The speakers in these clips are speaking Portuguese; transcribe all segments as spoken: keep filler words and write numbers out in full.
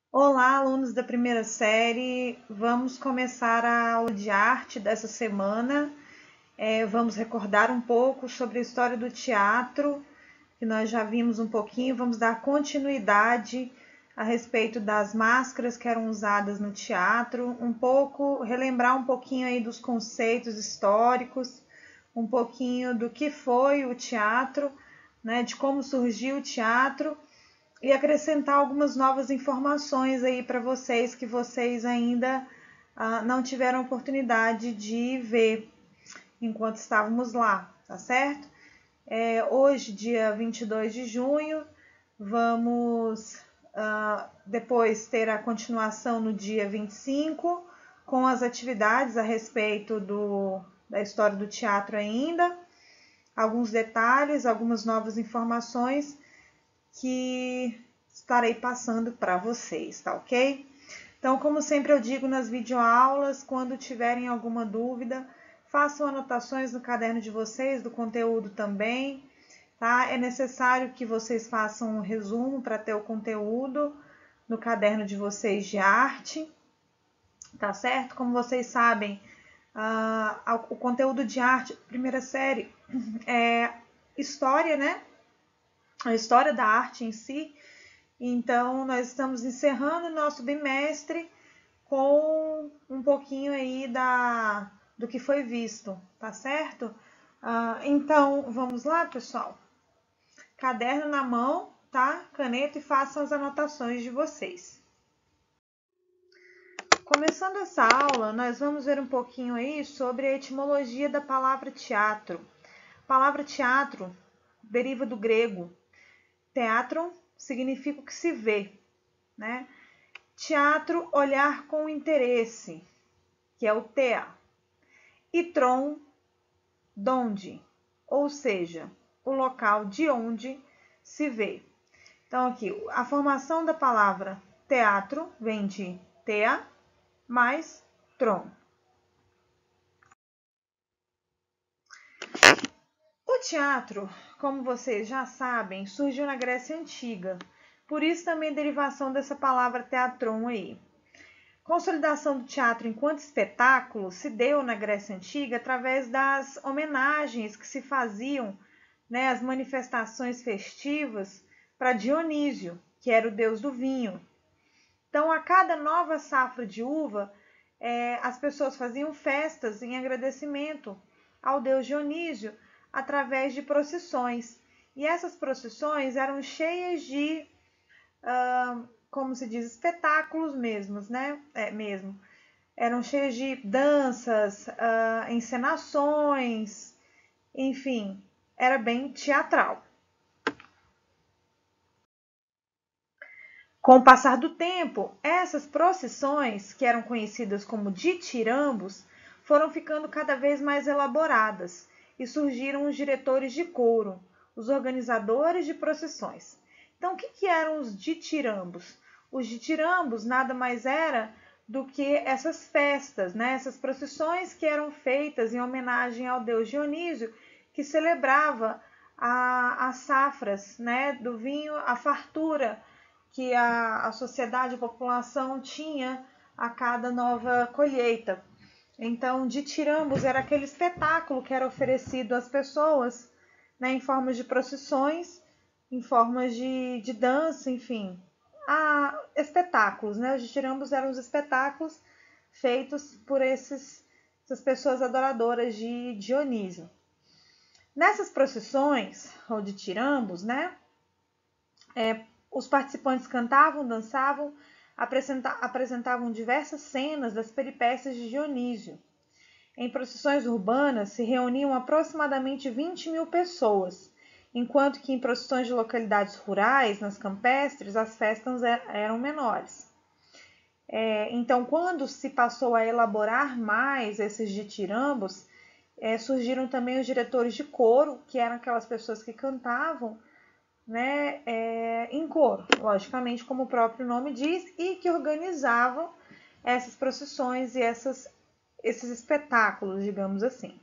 Olá, alunos da primeira série. Vamos começar a aula de arte dessa semana. É, vamos recordar um pouco sobre a história do teatro, que nós já vimos um pouquinho. Vamos dar continuidade a respeito das máscaras que eram usadas no teatro, um pouco, relembrar um pouquinho aí dos conceitos históricos, um pouquinho do que foi o teatro, né, de como surgiu o teatro e acrescentar algumas novas informações aí para vocês que vocês ainda ah, não tiveram oportunidade de ver enquanto estávamos lá, tá certo? É, hoje, dia vinte e dois de junho, vamos ah, depois ter a continuação no dia vinte e cinco, com as atividades a respeito do, da história do teatro ainda, alguns detalhes, algumas novas informações que estarei passando para vocês, tá ok? Então, como sempre eu digo nas videoaulas, quando tiverem alguma dúvida, façam anotações no caderno de vocês, do conteúdo também, tá? É necessário que vocês façam um resumo para ter o conteúdo no caderno de vocês de arte, tá certo? Como vocês sabem, uh, o conteúdo de arte, primeira série, é história, né? A história da arte em si. Então, nós estamos encerrando o nosso bimestre com um pouquinho aí da, do que foi visto, tá certo? Ah, então, vamos lá, pessoal? Caderno na mão, tá? Caneta e façam as anotações de vocês. Começando essa aula, nós vamos ver um pouquinho aí sobre a etimologia da palavra teatro. A palavra teatro deriva do grego. Teatron significa o que se vê, né? Teatro, olhar com interesse, que é o thea. E tron, donde, ou seja, o local de onde se vê. Então, aqui, a formação da palavra teatro vem de thea mais tron. O teatro, como vocês já sabem, surgiu na Grécia Antiga. Por isso também a derivação dessa palavra teatron aí. Consolidação do teatro enquanto espetáculo se deu na Grécia Antiga através das homenagens que se faziam, né, as manifestações festivas para Dionísio, que era o deus do vinho. Então, a cada nova safra de uva, é, as pessoas faziam festas em agradecimento ao deus Dionísio através de procissões. E essas procissões eram cheias de Uh, como se diz, espetáculos mesmos, né? É, mesmo. Eram cheios de danças, uh, encenações, enfim, era bem teatral. Com o passar do tempo, essas procissões, que eram conhecidas como ditirambos, foram ficando cada vez mais elaboradas e surgiram os diretores de coro, os organizadores de procissões. Então, o que, que eram os ditirambos? Os ditirambos nada mais era do que essas festas, né? Essas procissões que eram feitas em homenagem ao deus Dionísio, que celebrava a, as safras, né, do vinho, a fartura que a, a sociedade, a população tinha a cada nova colheita. Então, ditirambos era aquele espetáculo que era oferecido às pessoas, né, em formas de procissões, em formas de, de dança, enfim, a, espetáculos, né? Os ditirambos eram os espetáculos feitos por esses, essas pessoas adoradoras de Dionísio. Nessas procissões, ou ditirambos, né, é, os participantes cantavam, dançavam, apresentavam diversas cenas das peripécias de Dionísio. Em procissões urbanas se reuniam aproximadamente vinte mil pessoas, enquanto que em procissões de localidades rurais, nas campestres, as festas eram menores. É, então, quando se passou a elaborar mais esses ditirambos, é, surgiram também os diretores de coro, que eram aquelas pessoas que cantavam, né, é, em coro, logicamente, como o próprio nome diz, e que organizavam essas procissões e essas, esses espetáculos, digamos assim.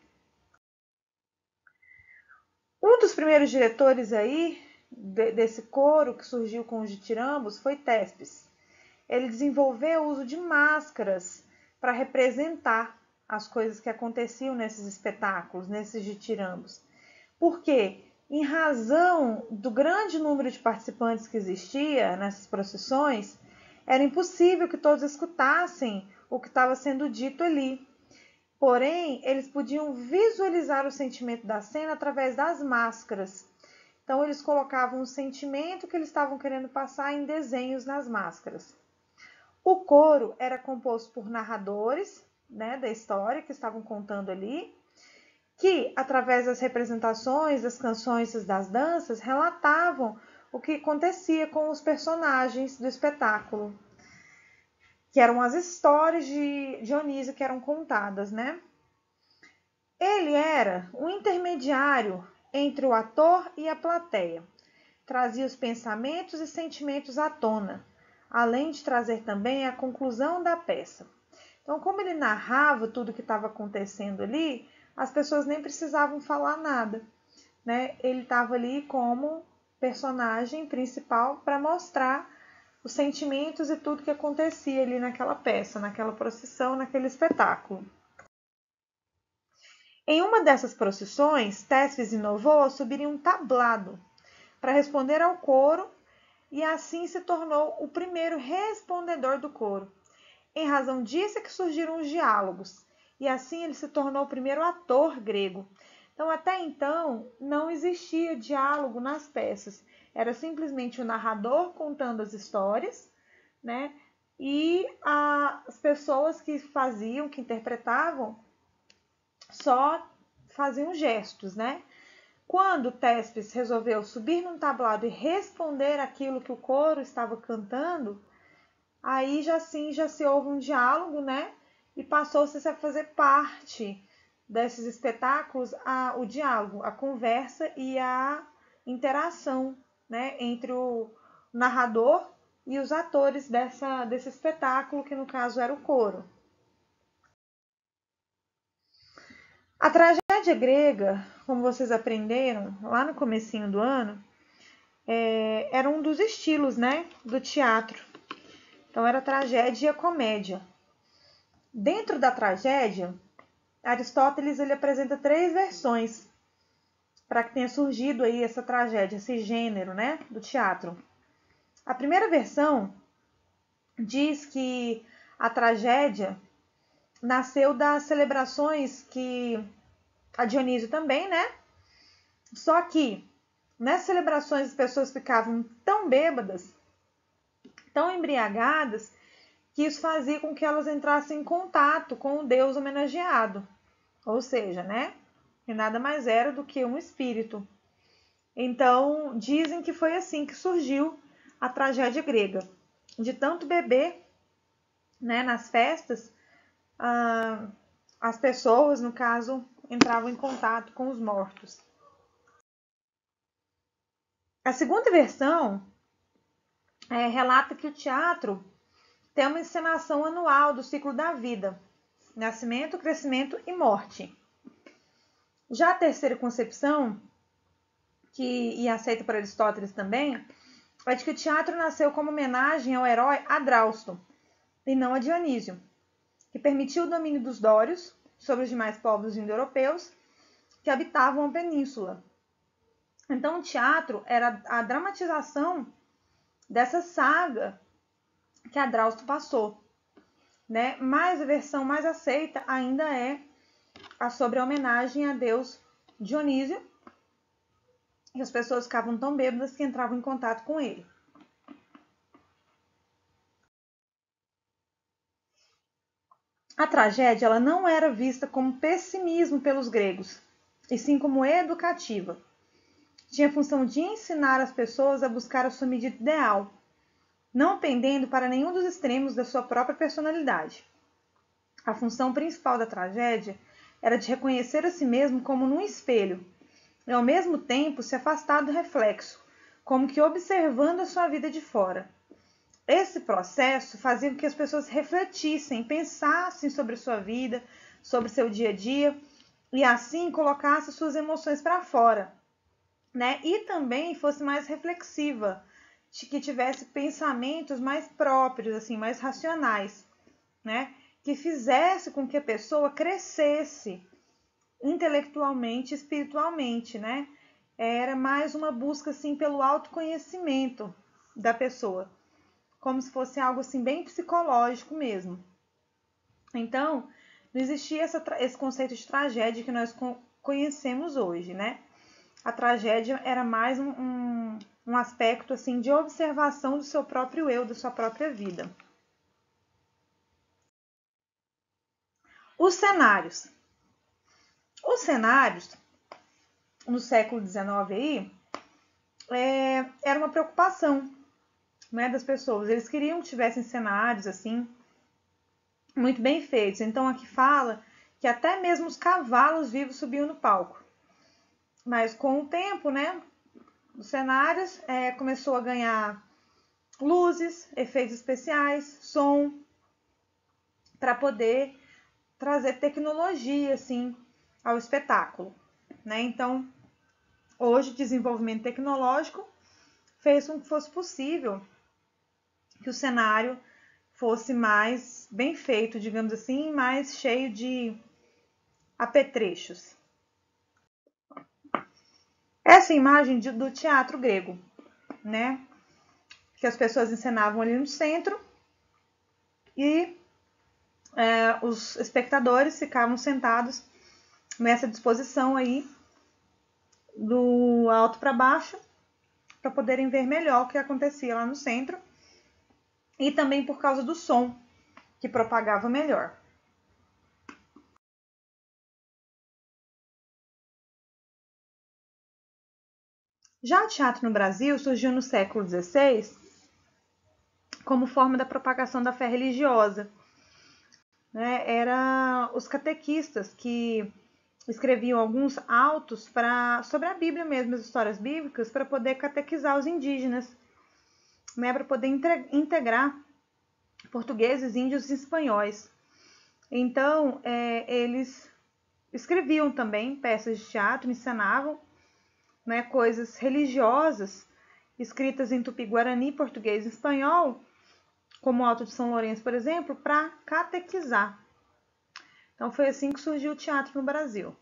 Um dos primeiros diretores aí de, desse coro que surgiu com os ditirambos foi Tespes. ele desenvolveu o uso de máscaras para representar as coisas que aconteciam nesses espetáculos, nesses ditirambos. Por quê? Em razão do grande número de participantes que existia nessas procissões, era impossível que todos escutassem o que estava sendo dito ali. Porém, eles podiam visualizar o sentimento da cena através das máscaras. Então, eles colocavam o sentimento que eles estavam querendo passar em desenhos nas máscaras. O coro era composto por narradores, né, da história que estavam contando ali, que, através das representações, das canções e das danças, relatavam o que acontecia com os personagens do espetáculo, que eram as histórias de Dionísio que eram contadas, né? Ele era um intermediário entre o ator e a plateia. Trazia os pensamentos e sentimentos à tona, além de trazer também a conclusão da peça. Então, como ele narrava tudo o que estava acontecendo ali, as pessoas nem precisavam falar nada, né? Ele estava ali como personagem principal para mostrar os sentimentos e tudo que acontecia ali naquela peça, naquela procissão, naquele espetáculo. Em uma dessas procissões, Téspes inovou ao subir em um tablado para responder ao coro e assim se tornou o primeiro respondedor do coro. Em razão disso é que surgiram os diálogos, e assim ele se tornou o primeiro ator grego. Então, até então, não existia diálogo nas peças. Era simplesmente o narrador contando as histórias, né? E a, as pessoas que faziam, que interpretavam, só faziam gestos, né? Quando Téspes resolveu subir num tablado e responder aquilo que o coro estava cantando, aí já sim já se houve um diálogo, né? E passou-se a fazer parte desses espetáculos a, o diálogo, a conversa e a interação, né? Entre o narrador e os atores dessa, desse espetáculo, que no caso era o coro. A tragédia grega, como vocês aprenderam lá no comecinho do ano, é, era um dos estilos, né, do teatro. Então era tragédia e a comédia. Dentro da tragédia, Aristóteles ele apresenta três versões para que tenha surgido aí essa tragédia, esse gênero, né, do teatro. A primeira versão diz que a tragédia nasceu das celebrações que a Dionísio também, né? Só que nessas celebrações as pessoas ficavam tão bêbadas, tão embriagadas, que isso fazia com que elas entrassem em contato com o Deus homenageado. Ou seja, né? Que nada mais era do que um espírito. Então, dizem que foi assim que surgiu a tragédia grega. De tanto beber, né, nas festas, ah, as pessoas, no caso, entravam em contato com os mortos. A segunda versão é, relata que o teatro tem uma encenação anual do ciclo da vida, nascimento, crescimento e morte. Já a terceira concepção, que e aceita por Aristóteles também, é de que o teatro nasceu como homenagem ao herói Adrausto, e não a Dionísio, que permitiu o domínio dos dórios sobre os demais povos indo-europeus que habitavam a península. Então, o teatro era a dramatização dessa saga que Adrausto passou, né? Mas a versão mais aceita ainda é a sobre a homenagem a Deus Dionísio, e as pessoas ficavam tão bêbadas que entravam em contato com ele. A tragédia ela não era vista como pessimismo pelos gregos, e sim como educativa. Tinha a função de ensinar as pessoas a buscar a sua medida ideal, não pendendo para nenhum dos extremos da sua própria personalidade. A função principal da tragédia era de reconhecer a si mesmo como num espelho, e ao mesmo tempo se afastar do reflexo, como que observando a sua vida de fora. Esse processo fazia com que as pessoas refletissem, pensassem sobre a sua vida, sobre seu dia a dia, e assim colocassem suas emoções para fora, né? E também fosse mais reflexiva, que tivesse pensamentos mais próprios, assim, mais racionais, né? Que fizesse com que a pessoa crescesse intelectualmente, espiritualmente, né? Era mais uma busca assim pelo autoconhecimento da pessoa, como se fosse algo assim bem psicológico mesmo. Então, não existia essa, esse conceito de tragédia que nós conhecemos hoje, né? A tragédia era mais um, um, um aspecto assim de observação do seu próprio eu, da sua própria vida. Os cenários. Os cenários, no século dezenove aí, é, era uma preocupação, né, das pessoas. Eles queriam que tivessem cenários assim, muito bem feitos. Então aqui fala que até mesmo os cavalos vivos subiam no palco. Mas com o tempo, né, os cenários é, começou a ganhar luzes, efeitos especiais, som, para poder trazer tecnologia assim ao espetáculo, né? Então, hoje o desenvolvimento tecnológico fez com que fosse possível que o cenário fosse mais bem feito, digamos assim, mais cheio de apetrechos. Essa imagem de, do teatro grego, né? Que as pessoas encenavam ali no centro e é, os espectadores ficavam sentados nessa disposição aí do alto para baixo para poderem ver melhor o que acontecia lá no centro e também por causa do som que propagava melhor. Já o teatro no Brasil surgiu no século dezesseis como forma da propagação da fé religiosa. Né? Era os catequistas que escreviam alguns autos pra, sobre a Bíblia mesmo, as histórias bíblicas, para poder catequizar os indígenas, né? Para poder integrar portugueses, índios e espanhóis. Então, é, eles escreviam também peças de teatro, encenavam, né, coisas religiosas escritas em tupi-guarani, português e espanhol, como o Alto de São Lourenço, por exemplo, para catequizar. Então foi assim que surgiu o teatro no Brasil.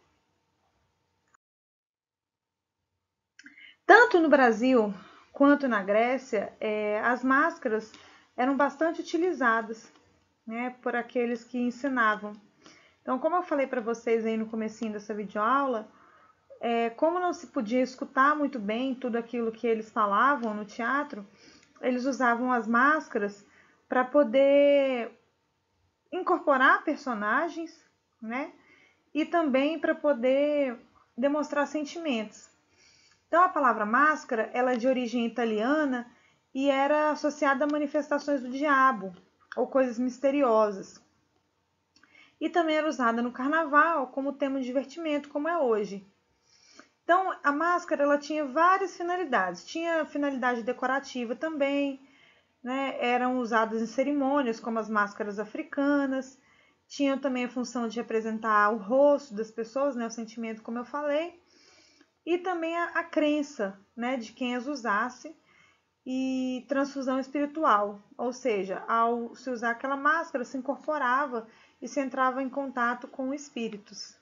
Tanto no Brasil quanto na Grécia, é, as máscaras eram bastante utilizadas, né, por aqueles que ensinavam. Então, como eu falei para vocês aí no comecinho dessa videoaula, é, como não se podia escutar muito bem tudo aquilo que eles falavam no teatro, eles usavam as máscaras para poder incorporar personagens, né? E também para poder demonstrar sentimentos. Então, a palavra máscara, ela é de origem italiana e era associada a manifestações do diabo ou coisas misteriosas. E também era usada no carnaval como tema de divertimento, como é hoje. Então, a máscara ela tinha várias finalidades. Tinha finalidade decorativa também, né? Eram usadas em cerimônias, como as máscaras africanas. Tinham também a função de representar o rosto das pessoas, né? O sentimento, como eu falei. E também a, a crença, né? De quem as usasse. E transfusão espiritual. Ou seja, ao se usar aquela máscara, se incorporava e se entrava em contato com espíritos.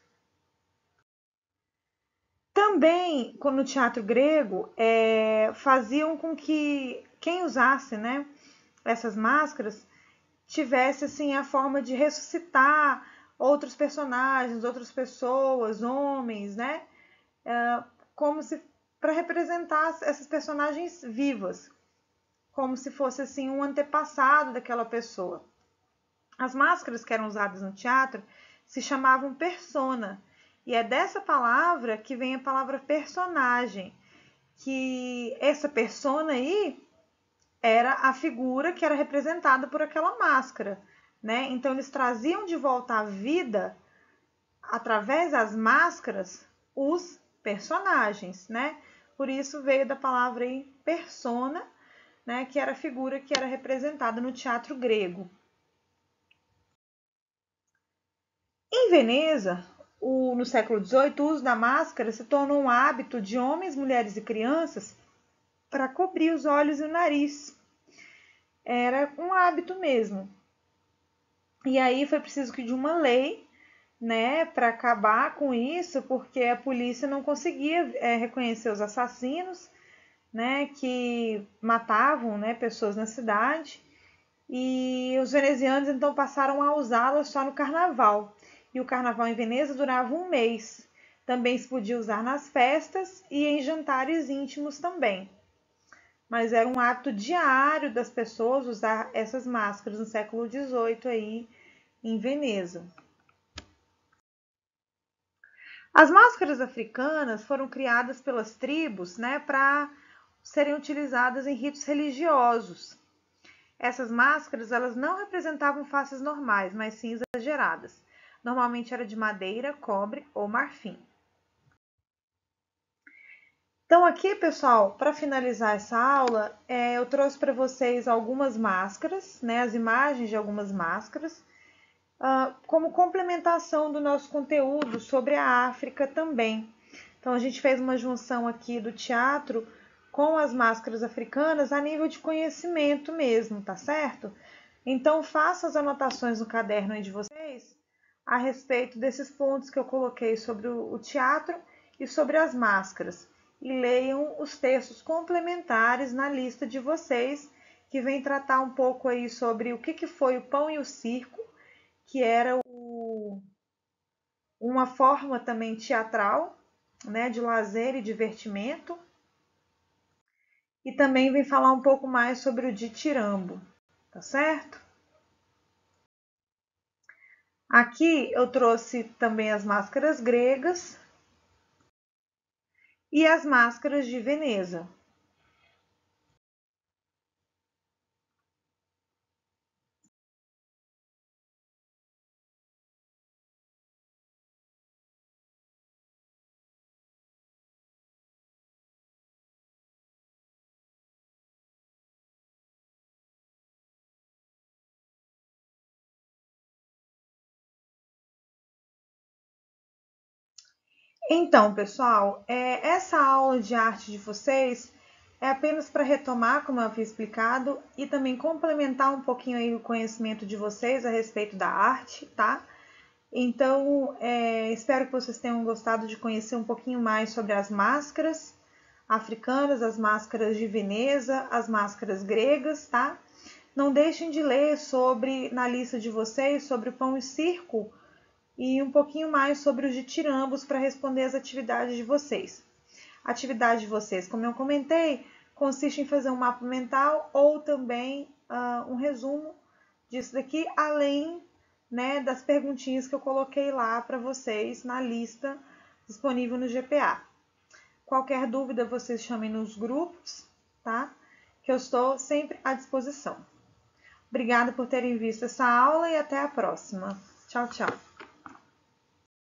Também, no teatro grego, é, faziam com que quem usasse, né, essas máscaras tivesse assim, a forma de ressuscitar outros personagens, outras pessoas, homens, né, é, como se para representar essas personagens vivas, como se fosse assim um antepassado daquela pessoa. As máscaras que eram usadas no teatro se chamavam persona. E é dessa palavra que vem a palavra personagem, que essa persona aí era a figura que era representada por aquela máscara, né? Então eles traziam de volta à vida, através das máscaras, os personagens, né? Por isso veio da palavra aí persona, né? Que era a figura que era representada no teatro grego. Em Veneza, o, no século dezoito, o uso da máscara se tornou um hábito de homens, mulheres e crianças para cobrir os olhos e o nariz. Era um hábito mesmo. E aí foi preciso que de uma lei, né, para acabar com isso, porque a polícia não conseguia é, reconhecer os assassinos, né, que matavam, né, pessoas na cidade. E os venezianos então passaram a usá-la só no carnaval. E o carnaval em Veneza durava um mês. Também se podia usar nas festas e em jantares íntimos também. Mas era um hábito diário das pessoas usar essas máscaras no século dezoito aí em Veneza. As máscaras africanas foram criadas pelas tribos, né, para serem utilizadas em ritos religiosos. Essas máscaras, elas não representavam faces normais, mas sim exageradas. Normalmente era de madeira, cobre ou marfim. Então aqui, pessoal, para finalizar essa aula, é, eu trouxe para vocês algumas máscaras, né, as imagens de algumas máscaras, uh, como complementação do nosso conteúdo sobre a África também. Então a gente fez uma junção aqui do teatro com as máscaras africanas a nível de conhecimento mesmo, tá certo? Então faça as anotações no caderno aí de vocês a respeito desses pontos que eu coloquei sobre o teatro e sobre as máscaras. E leiam os textos complementares na lista de vocês, que vem tratar um pouco aí sobre o que, que foi o pão e o circo, que era o, uma forma também teatral, né, de lazer e divertimento. E também vem falar um pouco mais sobre o ditirambo, tá certo? Aqui eu trouxe também as máscaras gregas e as máscaras de Veneza. Então, pessoal, é, essa aula de arte de vocês é apenas para retomar, como eu havia explicado, e também complementar um pouquinho aí o conhecimento de vocês a respeito da arte, tá? Então, é, espero que vocês tenham gostado de conhecer um pouquinho mais sobre as máscaras africanas, as máscaras de Veneza, as máscaras gregas, tá? Não deixem de ler sobre, na lista de vocês, sobre o pão e circo, e um pouquinho mais sobre os ditirambos para responder as atividades de vocês. A atividade de vocês, como eu comentei, consiste em fazer um mapa mental ou também uh, um resumo disso daqui, além, né, das perguntinhas que eu coloquei lá para vocês na lista disponível no G P A. Qualquer dúvida, vocês chamem nos grupos, tá? Que eu estou sempre à disposição. Obrigada por terem visto essa aula e até a próxima. Tchau, tchau.